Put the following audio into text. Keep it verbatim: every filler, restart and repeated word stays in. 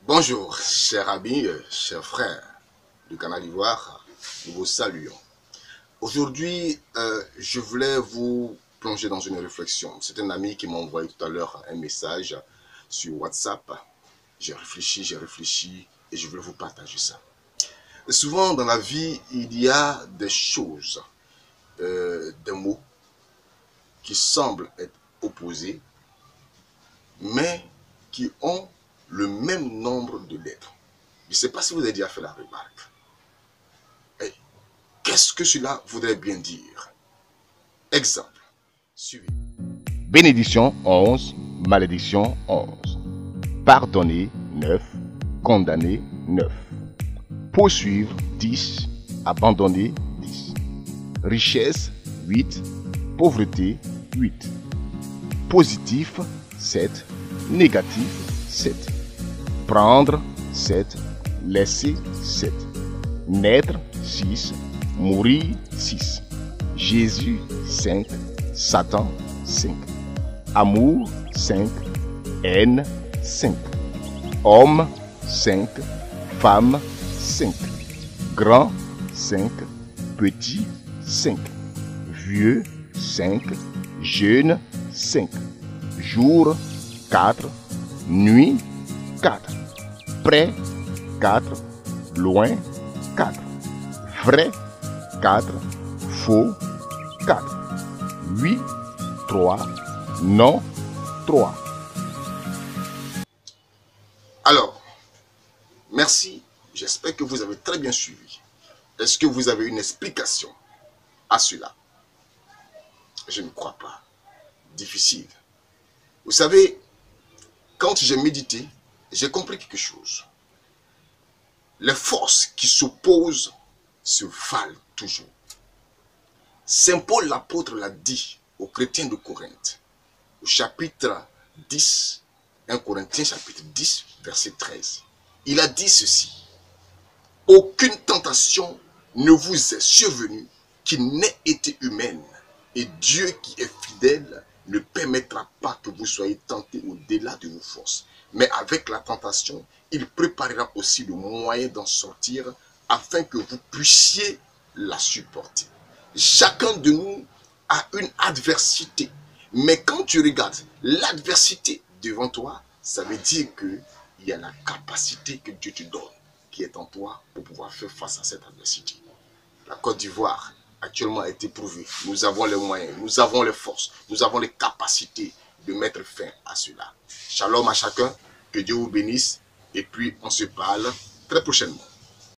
Bonjour, chers amis, chers frères du Canal d'Ivoire, nous vous saluons. Aujourd'hui, euh, je voulais vous plonger dans une réflexion. C'est un ami qui m'a envoyé tout à l'heure un message sur WhatsApp. J'ai réfléchi, j'ai réfléchi et je voulais vous partager ça. Et souvent dans la vie, il y a des choses, euh, des mots qui semblent être opposés, mais qui ont le même nombre de lettres. Je ne sais pas si vous avez déjà fait la remarque. Qu'est-ce que cela voudrait bien dire? Exemple, suivez. Bénédiction onze, malédiction onze. Pardonner neuf, condamner neuf. Poursuivre dix, abandonner dix. Richesse huit, pauvreté huit. Positif sept, négatif sept. Prendre sept, laisser sept. Naître six, mourir six. Jésus cinq, Satan cinq. Amour cinq, haine cinq. Homme cinq, femme cinq. Grand cinq, petit cinq. Vieux cinq, jeune cinq. Jour quatre, nuit quatre. Près quatre, loin quatre. Vrai quatre, faux quatre. Oui trois, non trois. Alors, merci. J'espère que vous avez très bien suivi. Est-ce que vous avez une explication à cela? Je ne crois pas. Difficile. Vous savez, quand j'ai médité, j'ai compris quelque chose. Les forces qui s'opposent se valent toujours. Saint Paul l'apôtre l'a dit aux chrétiens de Corinthe, au chapitre dix, un Corinthiens chapitre dix, verset treize. Il a dit ceci: aucune tentation ne vous est survenue qui n'ait été humaine, et Dieu qui est fidèle ne permettra pas que vous soyez tentés au-delà de vos forces. Mais avec la tentation, il préparera aussi le moyen d'en sortir afin que vous puissiez la supporter. Chacun de nous a une adversité. Mais quand tu regardes l'adversité devant toi, ça veut dire qu'il y a la capacité que Dieu te donne qui est en toi pour pouvoir faire face à cette adversité. La Côte d'Ivoire actuellement a été prouvée. Nous avons les moyens, nous avons les forces, nous avons les capacités de mettre fin à cela. Shalom à chacun, que Dieu vous bénisse et puis on se parle très prochainement.